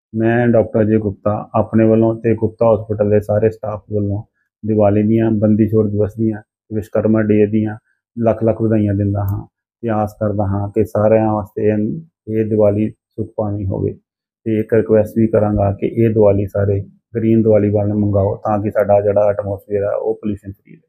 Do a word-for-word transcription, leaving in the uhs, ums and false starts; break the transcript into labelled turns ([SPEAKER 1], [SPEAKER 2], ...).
[SPEAKER 1] मैं डॉक्टर अजय गुप्ता अपने वालों ते गुप्ता हॉस्पिटल के सारे स्टाफ वालों दिवाली दियां बंदी छोड़ दिवस दियां विश्वकर्मा डे दियां लख लख बधाइयां दिंदा हाँ ते आस करदा हाँ कि सारिਆਂ वास्ते ये दिवाली सुख भावी होवे ते एक रिक्वेस्ट भी करांगा कि ये दिवाली सारे ग्रीन दिवाली वाले मंगाओ ताकि साडा जिहड़ा एटमोसफेयर है वो पोल्यूशन फ्री रहे।